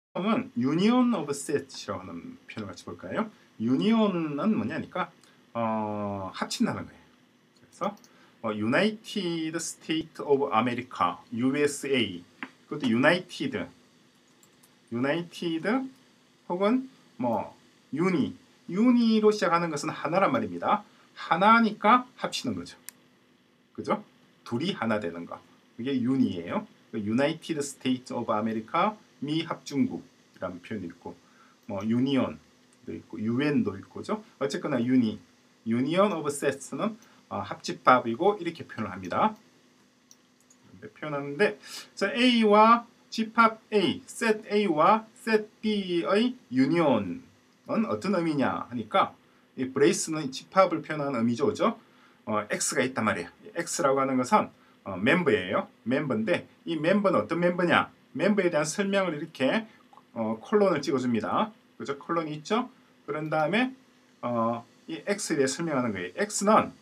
은 union of set이라고 하는 표현을 같이 볼까요? union은 뭐냐니까 합친다는 거예요. 그래서 United States of America, USA, 그것도 United 혹은 뭐 uni로 시작하는 것은 하나란 말입니다. 하나니까 합치는 거죠. 그죠? 둘이 하나 되는 거. 그게 uni예요. United States of America, 미 합중국이라는 표현이 있고, 뭐 union도 있고, UN도 있고죠. 어쨌거나 union of sets는 합집합이고 이렇게 표현을 합니다. 표현하는데, A와 집합 A, set A와 set B의 union은 어떤 의미냐 하니까 이 브레이스는 집합을 표현하는 의미죠, 그죠? X가 있단 말이에요. X라고 하는 것은 멤버예요. 멤버인데 이 멤버는 어떤 멤버냐? 멤버에 대한 설명을 이렇게 콜론을 찍어줍니다. 그죠? 콜론이 있죠? 그런 다음에 이 X에 대해 설명하는 거예요. X는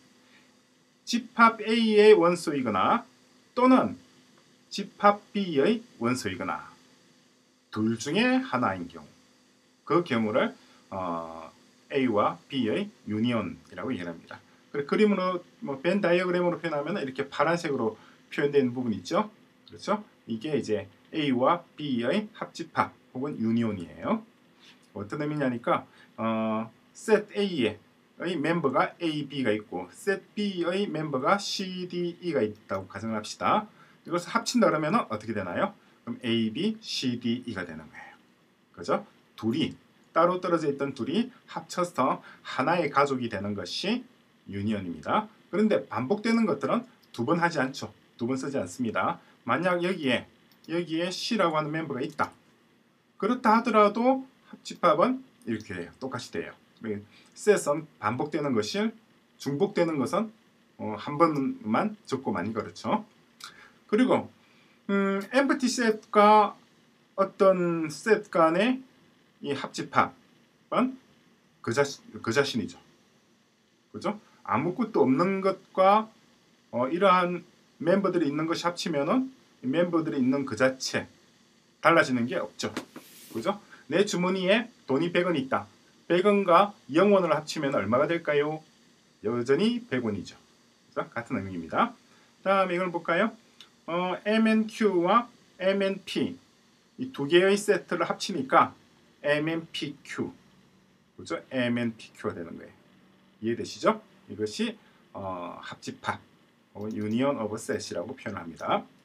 집합 A의 원소이거나 또는 집합 B의 원소이거나 둘 중에 하나인 경우, 그 경우를 A와 B의 유니온이라고 얘기합니다. 그림으로 벤 다이어그램으로 표현하면 이렇게 파란색으로 표현되는 부분이 있죠. 그렇죠? 이게 이제 A와 B의 합집합 혹은 유니온이에요. 어떤 의미냐니까 set A의 멤버가 A, B가 있고 set B의 멤버가 C, D, E가 있다고 가정을 합시다. 이것을 합친다 그러면 어떻게 되나요? 그럼 A, B, C, D, E가 되는 거예요. 그죠? 둘이 따로 떨어져 있던 둘이 합쳐서 하나의 가족이 되는 것이 유니언입니다. 그런데 반복되는 것들은 두 번 하지 않죠. 두 번 쓰지 않습니다. 만약 여기에 C라고 하는 멤버가 있다. 그렇다 하더라도 합집합은 이렇게 해요. 똑같이 돼요. 셋은 반복되는 것이, 중복되는 것은 한 번만 적고 많이 그렇죠. 그리고 empty set과 어떤 셋 간의 이 합집합은 그 자신이죠. 그죠? 아무것도 없는 것과 이러한 멤버들이 있는 것이 합치면은 멤버들이 있는 그 자체 달라지는 게 없죠. 그죠? 내 주머니에 돈이 100원 있다. 100원과 0원을 합치면 얼마가 될까요? 여전히 100원이죠. 그죠? 같은 의미입니다. 다음에 이걸 볼까요? MNQ와 MNP 이 두 개의 세트를 합치니까 MNPQ, 그죠? MNPQ가 되는 거예요. 이해되시죠? 이것이 합집합 혹은 Union of Set이라고 표현합니다.